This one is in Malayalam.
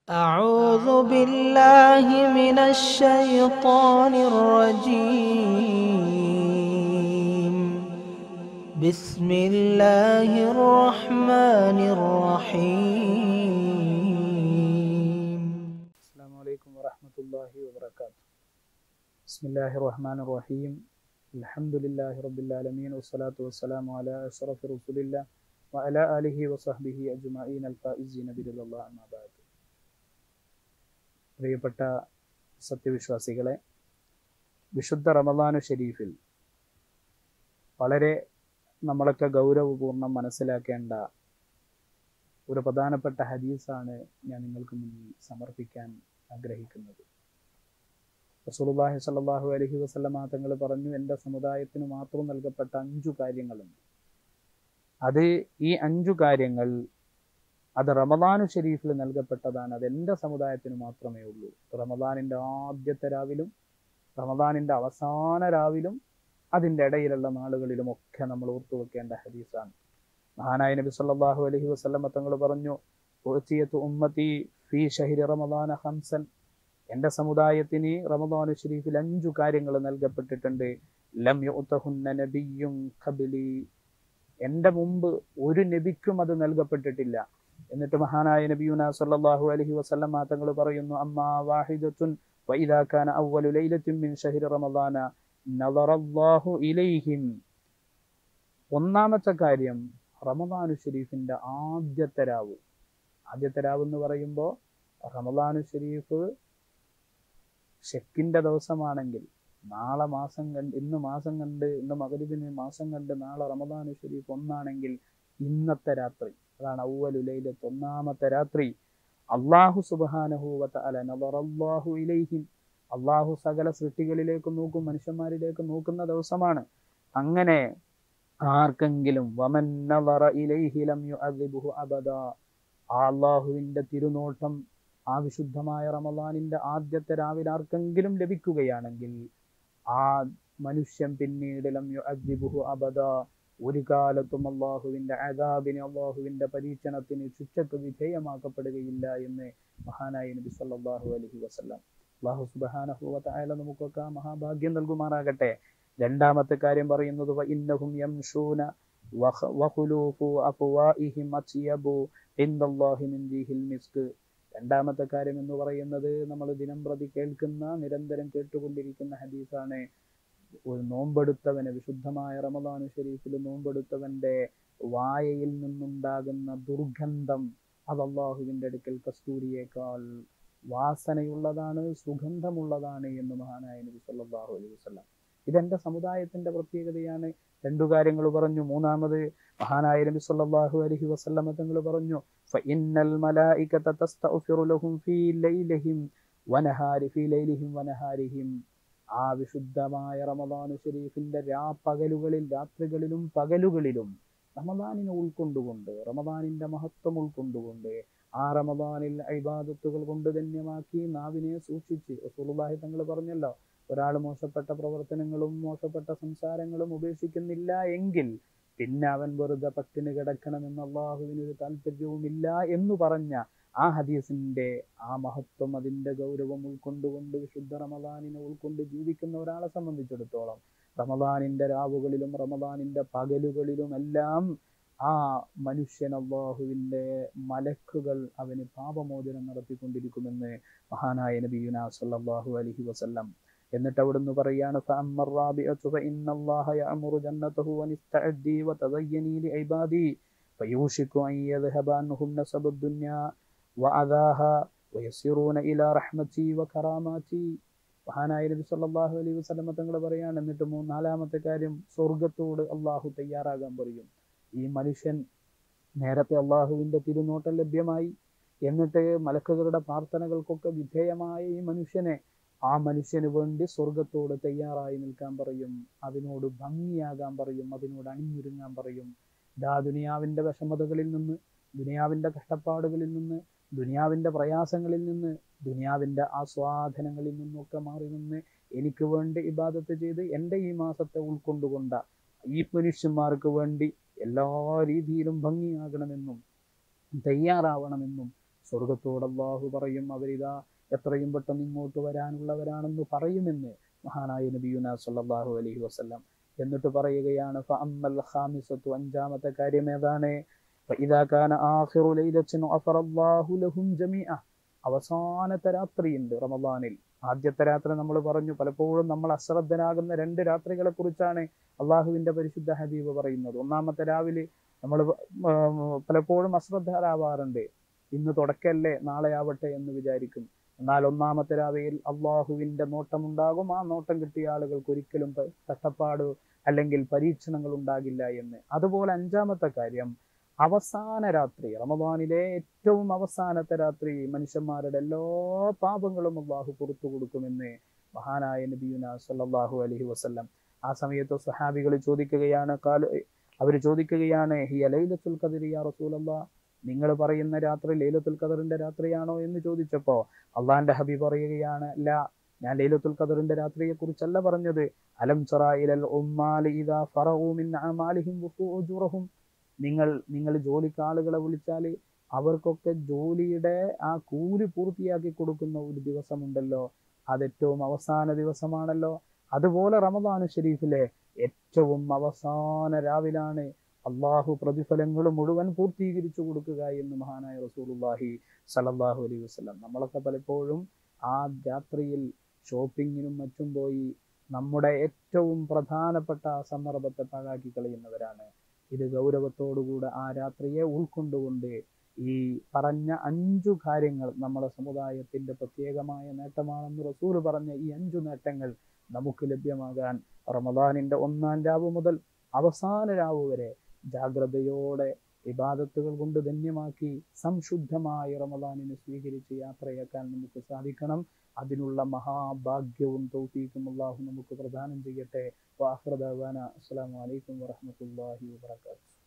أعوذ بالله من الشيطان الرجيم بسم الله الرحمن الرحيم السلام عليكم ورحمة الله وبركاته. بسم الله الرحمن الرحيم. الحمد لله رب العالمين والصلاة والسلام على أشرف رسول الله وعلى آله وصحبه أجمعين الفائزين برضا الله أما بعد. പ്രിയപ്പെട്ട സത്യവിശ്വാസികളെ, വിശുദ്ധ റമദാനു ഷരീഫിൽ വളരെ നമ്മളൊക്കെ ഗൗരവപൂർണ്ണം മനസ്സിലാക്കേണ്ട ഒരു പ്രധാനപ്പെട്ട ഹദീസാണ് ഞാൻ നിങ്ങൾക്ക് മുന്നിൽ സമർപ്പിക്കാൻ ആഗ്രഹിക്കുന്നത്. റസൂലുള്ളാഹി സ്വല്ലല്ലാഹു അലൈഹി വസല്ലമ തങ്ങൾ പറഞ്ഞു, എൻ്റെ സമുദായത്തിന് മാത്രം നൽകപ്പെട്ട 5 കാര്യങ്ങളുണ്ട്. ഈ 5 കാര്യങ്ങൾ അത് റമദാനു ഷരീഫിൽ നൽകപ്പെട്ടതാണ്. അത് എൻ്റെ സമുദായത്തിന് മാത്രമേ ഉള്ളൂ. റമദാനിൻ്റെ ആദ്യത്തെ രാവിലും റമദാനിൻ്റെ അവസാന രാവിലും അതിൻ്റെ ഇടയിലുള്ള നാളുകളിലും ഒക്കെ നമ്മൾ ഓർത്തുവെക്കേണ്ട ഹദീസാണ്. മഹാനായ നബി സല്ലല്ലാഹു അലൈഹി വസല്ലമ തങ്ങൾ പറഞ്ഞു, ഉഅ്തിയതു ഉമ്മതി ഫീ ശഹ്രി റമദാന ഖംസൻ, എൻ്റെ സമുദായത്തിന് റമദാനു ഷരീഫിൽ 5 കാര്യങ്ങൾ നൽകപ്പെട്ടിട്ടുണ്ട്. ലം യുഅ്തഹുന്ന നബിയ്യുൻ ഖബ്ലി, എൻ്റെ മുമ്പ് ഒരു നബിക്കും അത് നൽകപ്പെട്ടിട്ടില്ല. എന്നിട്ട് മഹാനായ നബിയുനാ സല്ലല്ലാഹു അലൈഹി വസല്ലമ തങ്ങൾ പറയുന്നു, അമ്മാ വാഹിദത്തുൻ വഇദാ കാന അവ്വലു ലൈലത്തിൻ മിൻ ശഹ്രി റമദാന നദറല്ലാഹു ഇലൈഹിം. ഒന്നാമത്തെ കാര്യം, റമദാനു ഷരീഫിന്റെ ആദ്യത്തെ രാവ് എന്ന് പറയുമ്പോൾ റമദാനു ഷരീഫ് ഷെക്കിന്റെ ദിവസമാണെങ്കിൽ നാളെ ഇന്ന് മഗ്‌രിബിന് മാസം കണ്ട് നാളെ റമദാനു ഷരീഫ് ഒന്നാണെങ്കിൽ ഇന്നത്തെ രാത്രി, അതാണ് അവ്വലു ലൈലത്ത്, ഒന്നാമത്തെ രാത്രി, അല്ലാഹു സുബ്ഹാനഹു വ തആല നദറല്ലാഹു ഇലൈഹിം, അല്ലാഹു സകല സൃഷ്ടികളിലേക്ക് നോക്കും, മനുഷ്യന്മാരിലേക്ക് നോക്കുന്ന ദിവസമാണ്. അങ്ങനെ ആർക്കെങ്കിലും വമൻ നദറ ഇലൈഹി ലം യുഅദ്ദിബുഹു അബദാ, അല്ലാഹുവിന്റെ തിരുനോട്ടം ആ വിശുദ്ധമായ റമദാനിന്റെ ആദ്യത്തെ രാവിലെ ആർക്കെങ്കിലും ലഭിക്കുകയാണെങ്കിൽ ആ മനുഷ്യൻ പിന്നീട് ലം യുഅദ്ദിബുഹു അബദാ, ഒരു കാലത്തും അള്ളാഹുവിന്റെ അദാബിന്, അള്ളാഹുവിന്റെ പരീക്ഷണത്തിന്, ശിക്ഷക്ക് വിധേയമാക്കപ്പെടുകയില്ല എന്ന് മഹാനായ നബി സല്ലല്ലാഹു അലൈഹി വസല്ലം. അല്ലാഹു സുബ്ഹാനഹു വ തആല നമുക്കൊക്കെ മഹാഭാഗ്യം നൽകുമാറാകട്ടെ. രണ്ടാമത്തെ കാര്യം പറയുന്നത്, വഇന്നഹും യംശൂന വഖുലൂഫു അഫ്വാഇഹിം അത്യബു ഇൻദല്ലാഹി മിൻ ദീഹിൽ മിസ്ക്. രണ്ടാമത്തെ കാര്യം എന്ന് പറയുന്നത് നമ്മൾ ദിനംപ്രതി കേൾക്കുന്ന, നിരന്തരം കേട്ടുകൊണ്ടിരിക്കുന്ന ഹദീസാണ്. ഒരു നോമ്പെടുത്തവന്, വിശുദ്ധമായ റമദാനു ഷരീഫിൽ നോമ്പെടുത്തവന്റെ വായയിൽ നിന്നുണ്ടാകുന്ന ദുർഗന്ധം അത് അല്ലാഹുവിന്റെ അടുക്കൽ കസ്തൂരിയേക്കാൾ വാസനയുള്ളതാണ്, സുഗന്ധമുള്ളതാണ് എന്ന് മഹാനായ നബി സല്ലല്ലാഹു അലൈഹി വസല്ലം. ഇതെന്റെ സമുദായത്തിന്റെ പ്രത്യേകതയാണ്. 2 കാര്യങ്ങൾ പറഞ്ഞു. മൂന്നാമത് മഹാനായ നബി സല്ലല്ലാഹു അലൈഹി വസല്ലം തങ്ങൾ പറഞ്ഞു, ഫഇന്നൽ മലായികത തസ്തഗ്ഫിറു ലഹും ഫീ ലൈലിഹിം വനഹാരിഹിം. ആ വിശുദ്ധമായ റമദാനു ഷരീഫിന്റെ രാത്രികളിലും പകലുകളിലും റമദാനിനെ ഉൾക്കൊണ്ടുകൊണ്ട്, റമദാനിന്റെ മഹത്വം ഉൾക്കൊണ്ടുകൊണ്ട്, ആ റമദാനിൽ ഇബാദത്തുകൾ കൊണ്ട് ധന്യമാക്കി നാവിനെ സൂക്ഷിച്ച്, റസൂലുള്ളാഹി തങ്ങൾ പറഞ്ഞല്ലോ, ഒരാൾ മോശപ്പെട്ട പ്രവർത്തനങ്ങളും മോശപ്പെട്ട സംസാരങ്ങളും ഉപേക്ഷിക്കുന്നില്ല എങ്കിൽ പിന്നെ അവൻ വെറുതെ പട്ടിണി കിടക്കണമെന്ന് അള്ളാഹുവിനൊരു താല്പര്യവുമില്ല എന്ന് പറഞ്ഞ ആ ഹദീസിന്റെ ആ മഹത്വം, അതിന്റെ ഗൗരവം ഉൾക്കൊണ്ടുകൊണ്ട് വിശുദ്ധ റമദാനിനെ ഉൾക്കൊണ്ട് ജീവിക്കുന്ന ഒരാളെ സംബന്ധിച്ചിടത്തോളം റമദാനിന്റെ രാവുകളിലും റമദാനിന്റെ പകലുകളിലും എല്ലാം ആ മനുഷ്യൻ, അല്ലാഹുവിന്റെ മലക്കുകൾ അവന് പാപമോചനം നടത്തിക്കൊണ്ടിരിക്കുമെന്ന് മഹാനായ നബിയുനാ സല്ലല്ലാഹു അലൈഹി വസല്ലം. എന്നിട്ട് അവിടുന്ന് പറയാണ്, ഫഅമ്മർ റാബിഅതു ഫഇന്നല്ലാഹ യഅമുറു ജന്നതഹു വനിസ്തഅദ്ദി വതദയ്യനി ലിഇബാദി ഫയൂഷികു അൻ യദ്ഹബ അൻഹും നസബുദ് ദുനിയാ വഅദാഹ വയസിറൂന ഇലാ റഹ്മതി വകറാമാതി. മഹാനായ നബി സല്ലല്ലാഹു അലൈഹി വസല്ലം തങ്ങൾ പറയാണ്, എന്നിട്ട് നാലാമത്തെ കാര്യം, സ്വർഗത്തോട് അല്ലാഹു തയ്യാറാകാൻ പറയും. ഈ മനുഷ്യൻ നേരത്തെ അല്ലാഹുവിന്റെ തിരുനോട്ടം ലഭ്യമായി, എന്നിട്ട് മലക്കുകളുടെ പ്രാർത്ഥനകൾക്കൊക്കെ വിധേയമായ ഈ ആ മനുഷ്യന് വേണ്ടി സ്വർഗത്തോട് തയ്യാറായി നിൽക്കാൻ പറയും, അതിനോട് ഭംഗിയാകാൻ പറയും, അതിനോട് അണിഞ്ഞൊരുങ്ങാൻ പറയും. ദുനിയാവിന്റെ വിഷമതകളിൽ നിന്ന്, ദുനിയാവിന്റെ കഷ്ടപ്പാടുകളിൽ നിന്ന്, ദുനിയാവിന്റെ പ്രയാസങ്ങളിൽ നിന്ന്, ദുനിയാവിന്റെ ആസ്വാദനങ്ങളിൽ നിന്നൊക്കെ മാറി നിന്ന് എനിക്ക് വേണ്ടി ഇബാദത്ത് ചെയ്ത് എൻ്റെ ഈ മാസത്തെ ഉൾക്കൊണ്ടുകൊണ്ട ഈ മനുഷ്യന്മാർക്ക് വേണ്ടി എല്ലാ രീതിയിലും ഭംഗിയാകണമെന്നും തയ്യാറാവണമെന്നും സ്വർഗത്തോട് അല്ലാഹു പറയും, അവരിതാ എത്രയും പെട്ടെന്ന് ഇങ്ങോട്ട് വരാനുള്ളവരാണെന്ന് പറയുമെന്ന് മഹാനായ നബിയുനാ സല്ലല്ലാഹു അലൈഹി വസല്ലം. എന്നിട്ട് പറയുകയാണ്, ഫഅമ്മൽ ഖാമിസത്തു, അഞ്ചാമത്തെ കാര്യം ഏതാണ്? ഫഇദാ കാന ആഖിറു ലൈലത്തിൻ ഗഫറല്ലാഹു ലഹും ജമീഅ, അവസാനത്തെ രാത്രിയുണ്ട് റമദാനിൽ. ആദ്യത്തെ രാത്രി നമ്മൾ പറഞ്ഞു, പലപ്പോഴും നമ്മൾ അശ്രദ്ധനാകുന്ന 2 രാത്രികളെ കുറിച്ചാണ് അള്ളാഹുവിന്റെ പരിശുദ്ധ ഹബീബ് പറയുന്നത്. ഒന്നാമത്തെ രാവിലെ നമ്മൾ പലപ്പോഴും അശ്രദ്ധരാവാറുണ്ട്. ഇന്ന് തുടക്കല്ലേ, നാളെ ആവട്ടെ എന്ന് വിചാരിക്കും. എന്നാൽ ഒന്നാമത്തെ രാവിൽ അള്ളാഹുവിന്റെ നോട്ടമുണ്ടാകും. ആ നോട്ടം കിട്ടിയ ആളുകൾക്ക് ഒരിക്കലും കഷ്ടപ്പാട് അല്ലെങ്കിൽ പരീക്ഷണങ്ങൾ ഉണ്ടാകില്ല എന്ന്. അതുപോലെ അഞ്ചാമത്തെ കാര്യം, അവസാന രാത്രി, റമദാനിലെ ഏറ്റവും അവസാനത്തെ രാത്രി മനുഷ്യന്മാരുടെ എല്ലാ പാപങ്ങളും അള്ളാഹു പുറത്തു കൊടുക്കുമെന്ന് മഹാനായ നബിയുനാ സല്ലല്ലാഹു അലൈഹി വസല്ലം. ആ സമയത്ത് സ്വഹാബികൾ ചോദിക്കുകയാണ്, അവർ ചോദിക്കുകയാണ്, ഹിയ ലൈലത്തുൽ ഖദ്രി യാ റസൂലല്ലാഹ്, നിങ്ങൾ പറയുന്ന രാത്രി ലൈലത്തുൽ ഖദറിന്റെ രാത്രിയാണോ എന്ന് ചോദിച്ചപ്പോ അള്ളാന്റെ ഹബീബ് പറയുകയാണ്, ലാ, ഞാൻ ലൈലത്തുൽ ഖദറിന്റെ രാത്രിയെ കുറിച്ചല്ല പറഞ്ഞത്. അലം തറ ഇലൽ ഉമ്മാലി ഇദാ ഫറഉ മിൻ അമാലിഹിം വഫൂജുറഹും, നിങ്ങൾ ജോലിക്ക് ആളുകളെ വിളിച്ചാൽ അവർക്കൊക്കെ ജോലിയുടെ ആ കൂലി പൂർത്തിയാക്കി കൊടുക്കുന്ന ഒരു ദിവസമുണ്ടല്ലോ, അത് ഏറ്റവും അവസാന ദിവസമാണല്ലോ. അതുപോലെ റമദാൻ ഷരീഫിലെ ഏറ്റവും അവസാന രാവിലാണ് അള്ളാഹു പ്രതിഫലങ്ങൾ മുഴുവൻ പൂർത്തീകരിച്ചു കൊടുക്കുക എന്ന് മഹാനായ റസൂലുള്ളാഹി സ്വല്ലല്ലാഹു അലൈഹി വസല്ലം. നമ്മളൊക്കെ പലപ്പോഴും ആ രാത്രിയിൽ ഷോപ്പിങ്ങിനും മറ്റും പോയി നമ്മുടെ ഏറ്റവും പ്രധാനപ്പെട്ട സന്ദർഭത്തെ പാഴാക്കി കളയുന്നവരാണ്. ഇത് ഗൗരവത്തോടുകൂടെ ആ രാത്രിയെ ഉൾക്കൊണ്ടുകൊണ്ട് ഈ പറഞ്ഞ 5 കാര്യങ്ങൾ നമ്മുടെ സമുദായത്തിന്റെ പ്രത്യേകമായ നേട്ടമാണെന്ന് റസൂല് പറഞ്ഞ ഈ 5 നേട്ടങ്ങൾ നമുക്ക് ലഭ്യമാകാൻ റമദാനിന്റെ 1-ാം രാവ് മുതൽ അവസാന രാവ് വരെ ജാഗ്രതയോടെ ഇബാദത്തുകൾ കൊണ്ട് ധന്യമാക്കി സംശുദ്ധമായ റമദാനിനെ സ്വീകരിച്ച് യാത്രയാക്കാൻ നമുക്ക് സാധിക്കണം. അതിനുള്ള മഹാഭാഗ്യവും തൗഫീഖും അല്ലാഹു നമുക്ക് പ്രദാനം ചെയ്യട്ടെ. വആഖിറു ദഅവാന അസ്സലാമു അലൈക്കും വറഹ്മത്തുള്ളാഹി വബറകാതുഹു.